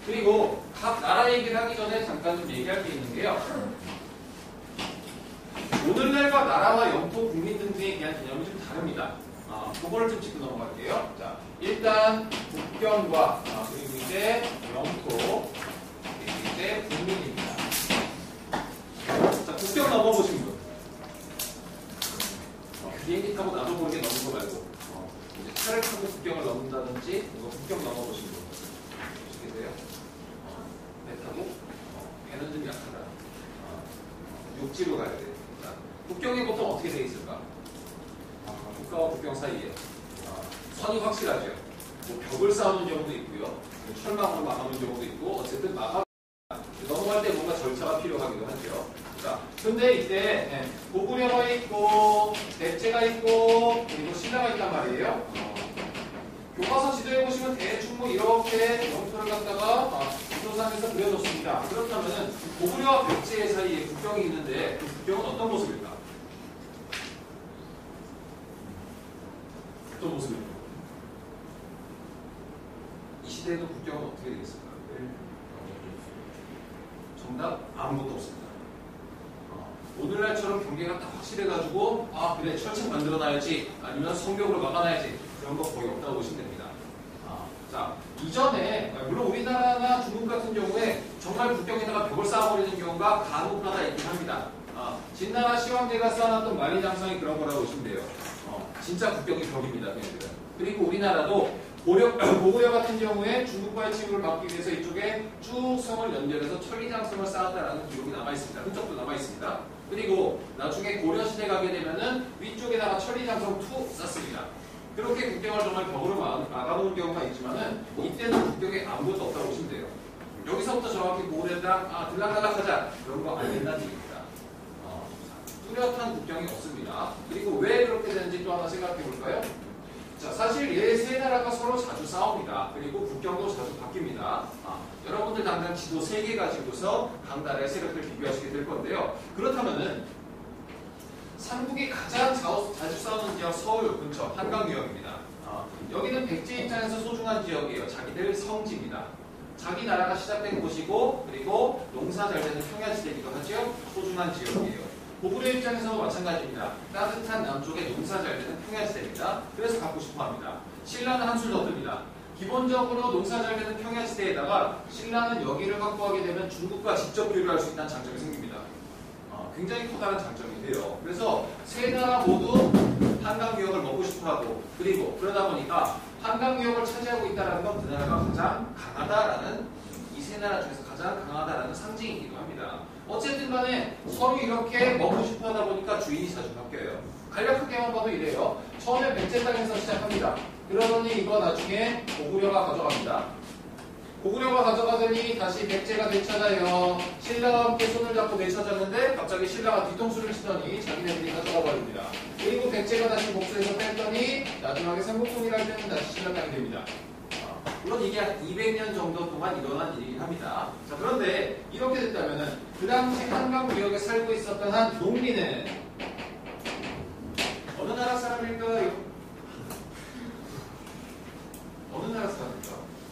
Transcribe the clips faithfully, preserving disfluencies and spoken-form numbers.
그리고 각 나라 얘기를 하기 전에 잠깐 좀 얘기할 게 있는 게요. 오늘날과 나라와 영토, 국민 등등에 대한 개념이 좀 다릅니다. 아, 그거를 좀 짚고 넘어갈게요. 자, 일단 국경과 아, 그리고 이제 영토, 그리고 이제 국민입니다. 자, 국경 넘어보신 분. 어, 비행기 타고 나도 모르게 넘는 거 말고 어, 이제 차를 타고 국경을 넘는다든지 이거 국경 넘어보신 분. 보시게 돼요. 어, 배 타고 어, 배는 좀 약하다. 어, 육지로 가야 돼요. 국경이 보통 어떻게 되어 있을까? 아, 국가와 국경 사이에 아, 선이 확실하죠. 뭐 벽을 쌓아놓은 경우도 있고요. 철망으로 막아놓은 경우도 있고 어쨌든 막아 넘어갈 때 뭔가 절차가 필요하기도 하죠. 자, 근데 이때 네, 고구려가 있고 백제가 있고 그리고 신라가 있단 말이에요. 어, 교과서 지도에 보시면 대충 뭐 이렇게 영토를 갖다가 아, 지도상에서 그려줬습니다. 그렇다면 고구려와 백제 사이에 국경이 있는데 그 국경은 어떤 모습일까? 어떤 모습일까? 이 시대에도 국경은 어떻게 되겠을까? 정답 아무것도 없습니다. 어, 오늘날처럼 경계가 딱 확실해가지고 아 그래 철책 만들어놔야지 아니면 성벽으로 막아놔야지 그런 거 거의 없다고 보시면 됩니다. 아, 자 이전에 물론 우리나라나 중국 같은 경우에 정말 국경에다가 벽을 쌓아버리는 경우가 간혹가다 있긴 합니다. 아, 진나라 시황제가 쌓아놨던 만리장성이 그런 거라고 보시면 돼요. 어, 진짜 국경이 벽입니다. 그냥들은. 그리고 우리나라도 고려, 고구려 같은 경우에 중국과의 침입을 막기 위해서 이쪽에 쭉 성을 연결해서 천리장성을 쌓았다라는 기록이 남아있습니다. 흔적도 남아있습니다. 그리고 나중에 고려시대 가게 되면은 위쪽에다가 천리장성 투 쌓습니다. 그렇게 국경을 정말 벽으로 막아놓은 경우가 있지만은 이때는 국경에 아무것도 없다고 보시면 돼요. 여기서부터 정확히 고구려랑 아, 들락날락 하자 그런 거 안 된다는 얘기입니다. 어, 뚜렷한 국경이 없습니다. 그리고 왜 그렇게 되는지 또 하나 생각해 볼까요? 자, 사실 얘 세 나라가 서로 자주 싸웁니다. 그리고 국경도 자주 바뀝니다. 아, 여러분들 당장 지도 세 개 가지고서 각 나라의 세력들 비교하시게 될 건데요. 그렇다면은 삼국이 가장 자주, 자주 싸우는 지역 서울 근처 한강유역입니다. 아, 여기는 백제 입장에서 소중한 지역이에요. 자기들 성지입니다. 자기 나라가 시작된 곳이고 그리고 농사 잘 되는 평야지대이기도 하죠. 소중한 지역이에요. 고구려 입장에서도 마찬가지입니다. 따뜻한 남쪽에 농사 잘 되는 평야지대입니다. 그래서 갖고 싶어합니다. 신라는 한술 더 뜹니다. 기본적으로 농사 잘 되는 평야지대에다가 신라는 여기를 확보하게 되면 중국과 직접 교류할 수 있다는 장점이 생깁니다. 어, 굉장히 커다란 장점이 돼요. 그래서 세 나라 모두 한강유역을 먹고 싶어하고 그리고 그러다 보니까 한강유역을 차지하고 있다는 건 그 나라가 가장 강하다라는 이 세 나라 중에서 가장 강하다라는 상징이기도 합니다. 어쨌든 간에 서로 이렇게 먹고 싶어 하다 보니까 주인이 자주 바뀌어요. 간략하게만 봐도 이래요. 처음에 백제 땅에서 시작합니다. 그러더니 이거 나중에 고구려가 가져갑니다. 고구려가 가져가더니 다시 백제가 되찾아요. 신라와 함께 손을 잡고 되찾았는데 갑자기 신라가 뒤통수를 치더니 자기네들이 가져가 버립니다. 그리고 백제가 다시 복수해서 뺐더니 마지막에 삼국통일할 때는 다시 신라 땅이 됩니다. 물론 이게 한 이백 년 정도 동안 일어난 일이긴 합니다. 자, 그런데 이렇게 됐다면은 그 당시 한강유역에 살고 있었던 한 농민은 어느 나라 사람일까요? 어느 나라 사람일까?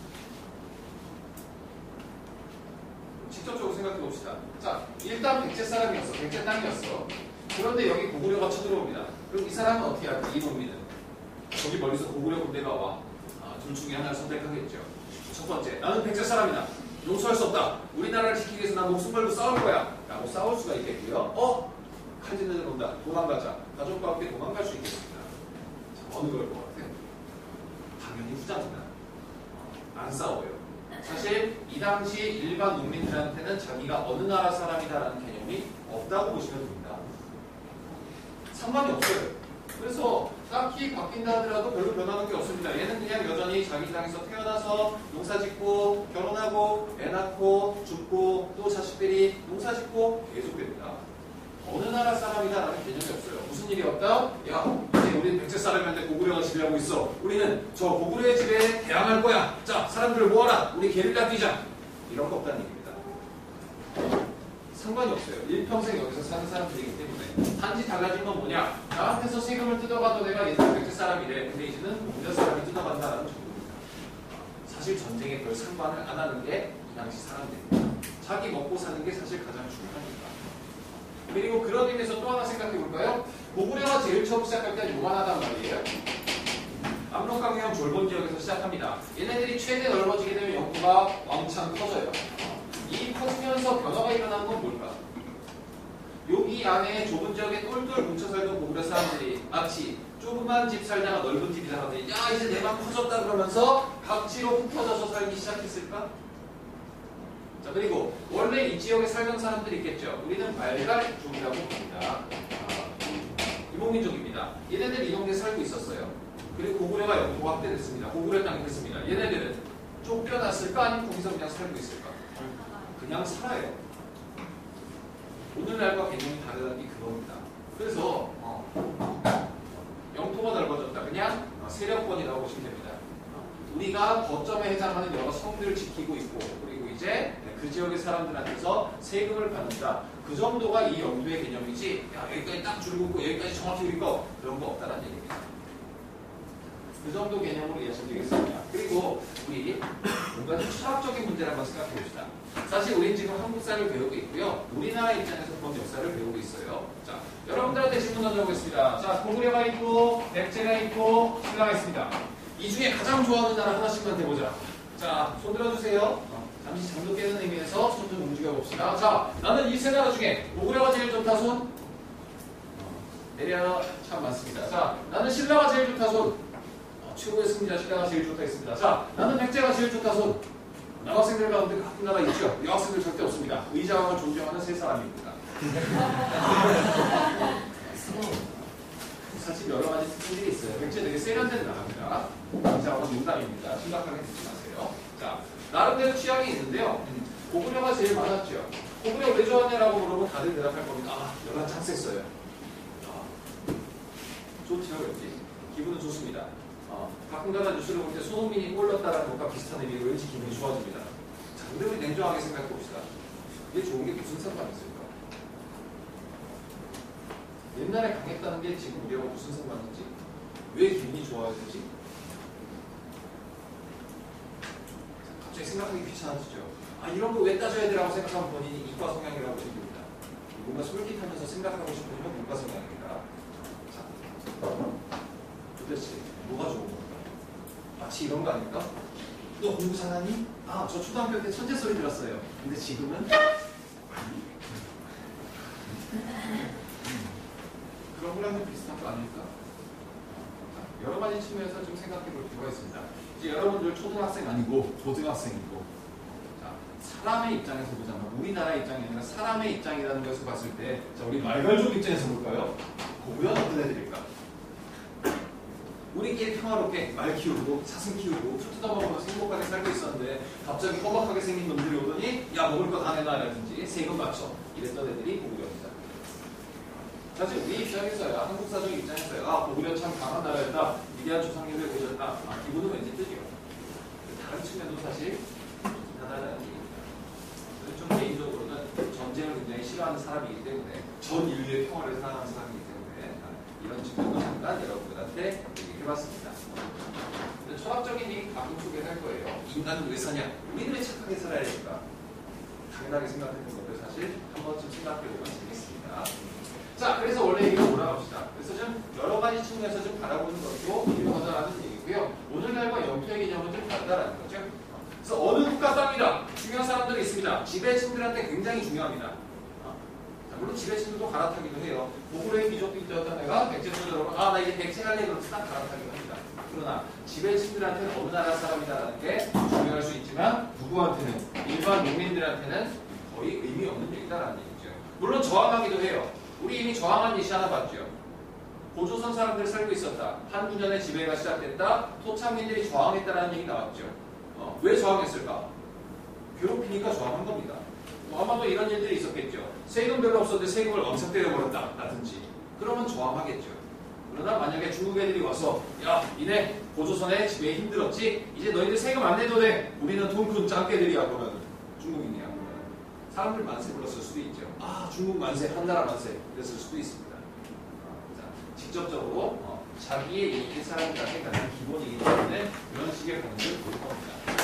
직접적으로 생각해 봅시다. 자, 일단 백제 사람이었어. 백제 땅이었어. 그런데 여기 고구려가 쳐들어옵니다. 그럼 이 사람은 어떻게 할까? 이 농민은 저기 멀리서 고구려 군대가 와. 둘 중에 하나를 선택하겠죠. 첫 번째, 나는 백제 사람이다. 용서할 수 없다. 우리나라를 지키기 위해서 난 목숨 걸고 싸울 거야. 라고 싸울 수가 있겠고요. 어? 칼진을 온다. 도망가자. 가족과 함께 도망갈 수 있겠습니다. 자, 어느 걸 것 같아요? 당연히 후자입니다. 어, 안 싸워요. 사실 이 당시 일반 농민들한테는 자기가 어느 나라 사람이다라는 개념이 없다고 보시면 됩니다. 상관이 없어요. 그래서 딱히 바뀐다 하더라도 별로 변하는 게 없습니다. 얘는 그냥 여전히 자기 땅에서 태어나서 농사 짓고 결혼하고 애 낳고 죽고 또 자식들이 농사 짓고 계속됩니다. 어느 나라 사람이다라는 개념이 없어요. 무슨 일이 없다? 야, 이제 우리는 백제 사람이었는데 고구려가 지배하고 있어. 우리는 저 고구려의 지배에 대항할 거야. 자, 사람들을 모아라. 우리 게릴라 뛰자. 이런 거 없다는 얘기입니다. 상관이 없어요. 일평생 여기서 사는 사람들이기 때문에. 단지 달라진 건 뭐냐? 나한테서 세금을 뜯어가도 내가 예전에 백제 사람이래. 근데 이제는 고구려 사람이 뜯어간다라는 정도입니다. 사실 전쟁에 별 상관을 안 하는 게 이 당시 사람들입니다. 자기 먹고 사는 게 사실 가장 중요하니까. 그리고 그런 의미에서 또 하나 생각해 볼까요? 고구려가 제일 처음 시작할 때는 요만하단 말이에요. 압록강유형 졸본 지역에서 시작합니다. 얘네들이 최대 넓어지게 되면 영토가 왕창 커져요. 이 커지면서 변화가 일어나는 건 뭘까? 여기 안에 좁은 지역에 똘똘 뭉쳐 살던 고구려 사람들이 마치 조그만 집 살다가 넓은 집이 살았는데 야 이제 내 방 커졌다 그러면서 각지로 흩어져서 살기 시작했을까? 자 그리고 원래 이 지역에 살던 사람들이 있겠죠. 우리는 발갈족이라고 합니다. 아, 이목민족입니다. 얘네들 이 동네에 살고 있었어요. 그리고 고구려가 영토가 확대됐습니다. 고구려 땅이 됐습니다. 얘네들은 쫓겨났을까 아니면 거기서 그냥 살고 있을까? 그냥 살아요. 오늘날과 개념이 다르다는 게 그겁니다. 그래서 어, 영토가 넓어졌다. 그냥 세력권이라고 보시면 됩니다. 우리가 거점에 해당하는 여러 성들을 지키고 있고 그리고 이제 그 지역의 사람들한테서 세금을 받는다. 그 정도가 이 영토의 개념이지 야 여기까지 딱 줄고 있고 여기까지 정확히 우리 거 그런 거 없다는 얘기입니다. 그 정도 개념으로 이해하시면 되겠습니다. 그리고 우리 뭔가 좀 철학적인 문제를 한번 생각해 봅시다. 사실 우리는 지금 한국사를 배우고 있고요. 우리나라 입장에서 본 역사를 배우고 있어요. 자, 여러분들한테 질문 던져보겠습니다. 자, 고구려가 있고, 백제가 있고, 신라가 있습니다. 이 중에 가장 좋아하는 나라 하나씩만 대보자. 자, 손 들어주세요. 어, 잠시 잠도 깨는 의미에서 손 좀 움직여 봅시다. 자, 나는 이 세 나라 중에 고구려가 제일 좋다 손. 어, 내려 참 많습니다. 자, 나는 신라가 제일 좋다 손. 최고의 승리자 신라가 제일 좋다 했습니다. 자, 나는 백제가 제일 좋다 손. 남학생들 가운데 같은 나라 있죠? 여학생들 절대 없습니다. 의자왕을 존경하는 세 사람입니다. 사실 여러 가지 특징들이 있어요. 백제 되게 세련된 나라입니다. 의자왕은 농담입니다. 심각하게 듣지 마세요. 자, 나름대로 취향이 있는데요. 고구려가 제일 많았죠. 고구려 왜 좋아하냐라고 물어보면 다들 대답할 겁니다. 아, 연락 참 셌어요. 아, 좋죠, 왠지. 기분은 좋습니다. 어, 가끔가다 뉴스를 볼 때 손흥민이 골 넣었다라는 것과 비슷한 의미로 왠지 기분이 좋아집니다. 자, 근데 우리 냉정하게 생각해 봅시다. 이게 좋은 게 무슨 상관이 있을까? 옛날에 강했다는 게 지금 우리하고 무슨 상관인지? 왜 기분이 좋아지지? 갑자기 생각하기 귀찮아지죠. 아, 이런 거 왜 따져야 되라고 생각하면 본인이 이과 성향이라고 보시면 됩니다. 뭔가 솔깃하면서 생각하고 싶으면 문과 성향입니다. 자, 도대체 뭐가 좋은 건가? 마치 이런 거 아닐까? 너 공부 잘하니? 아, 저 초등학교 때 천재 소리 들었어요. 근데 지금은? 그런 거랑은 비슷한 거 아닐까? 여러 가지 측면에서 좀 생각해 볼 필요가 있습니다. 이제 여러분들 초등학생 아니고 고등학생이고, 자, 사람의 입장에서 보자면 우리나라 입장이 아니라 사람의 입장이라는 것을 봤을 때, 자, 우리 말갈족 입장에서 볼까요? 고구려는 어떤 애들일까? 우리끼리 평화롭게 말 키우고 사슴 키우고 술 뜯어먹으면서 행복하게 살고 있었는데 갑자기 허박하게 생긴 놈들이 오더니 야 먹을 거 다 내놔라든지 세금 맞춰 이랬던 애들이 고구려입니다. 사실 우리 입장에서야 한국사적 입장에서야 아 고구려 참 강한 나라였다 위대한 조상님을 보셨다 아, 기분은 왠지 뜨죠. 다른 측면도 사실 하다라는 얘기입니다. 좀 개인적으로는 전쟁을 굉장히 싫어하는 사람이기 때문에 전 인류의 평화를 사랑하는 사람이기 때문에 이런 측면도 잠깐 여러분들한테 얘기해봤습니다. 철학적인 얘기 가끔 소개할 거예요. 인간은 왜 사냐? 우리는 왜 착하게 살아야 될까? 당연하게 생각했던 것들 사실 한 번쯤 생각해보면 재밌습니다. 자, 그래서 원래 얘기로 돌아갑시다. 그래서 좀 여러 가지 측면에서 좀 바라보는 것도 필요하다는 얘기고요. 오늘날과 영토의 개념은 좀 다르다는 거죠. 그래서 어느 국가 땅이다. 중요한 사람들이 있습니다. 지배층들한테 굉장히 중요합니다. 물론 지배층들도 갈아타기도 해요. 고구려의 귀족들이었던 애가 백제촌에 들어오면 아, 나 이제 백제 할래 그러면 딱 갈아타기도 합니다. 그러나 지배층들한테는 어느 나라 사람이다라는 게 중요할 수 있지만 누구한테는 일반 농민들한테는 거의 의미 없는 얘기다라는 얘기죠. 물론 저항하기도 해요. 우리 이미 저항한 예시 하나 봤죠. 고조선 사람들이 살고 있었다. 한두 년의 지배가 시작됐다. 토착민들이 저항했다라는 얘기 나왔죠. 어, 왜 저항했을까? 괴롭히니까 저항한 겁니다. 뭐 아마도 이런 일들이 있었겠죠. 세금 별로 없었는데 세금을 엄청 때려버렸다 라든지 그러면 저항하겠죠. 그러나 만약에 중국 애들이 와서 야 니네 고조선의 지배에 힘들었지? 이제 너희들 세금 안 내도 돼. 우리는 돈 큰 짱깨들이야. 그러면 중국인이야. 그러면 사람들 만세 불렀을 수도 있죠. 아 중국 만세, 한나라 만세 그랬을 수도 있습니다. 자, 직접적으로 어, 자기의 이익이 사람들한테 가장 기본이기 때문에 이런 식의 반응을 보일 겁니다.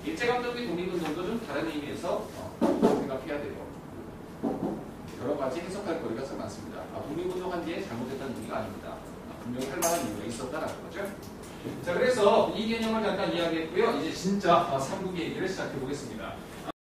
일제감독의 독립운동도 좀 다른 의미에서 어, 생각해야 돼요. 여러 가지 해석할 거리가 참 많습니다. 아, 독립운동한 뒤에 잘못했다는 의미가 아닙니다. 아, 분명히 할 만한 이유가 있었다는 거죠. 자, 그래서 이 개념을 잠깐 이야기했고요. 이제 진짜 삼 국의 얘기를 시작해 보겠습니다.